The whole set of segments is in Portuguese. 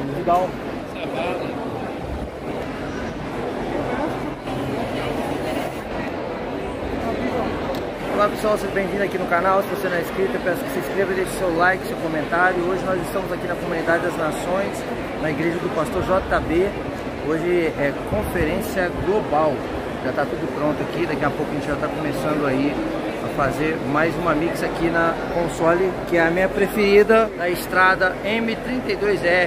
Vidal. Olá pessoal, seja bem-vindo aqui no canal. Se você não é inscrito, eu peço que se inscreva, deixe seu like, seu comentário. Hoje nós estamos aqui na Comunidade das Nações, na igreja do pastor JB. Hoje é conferência global. Já está tudo pronto aqui, daqui a pouco a gente já está começando aí a fazer mais uma mix aqui na console, que é a minha preferida, da estrada M32R.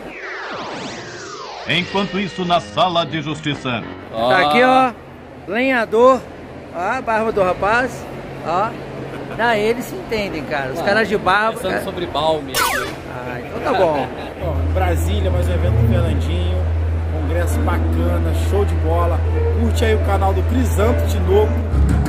Enquanto isso, na sala de justiça. Tá aqui, ó, lenhador, ó, a barba do rapaz, ó. Eles se entendem, cara. Os caras de barba. Pensando cara... sobre balme. Ah, então tá bom. Ó, Brasília, mais um evento do Fernandinho. Congresso bacana, show de bola. Curte aí o canal do Crisanto Tinoco.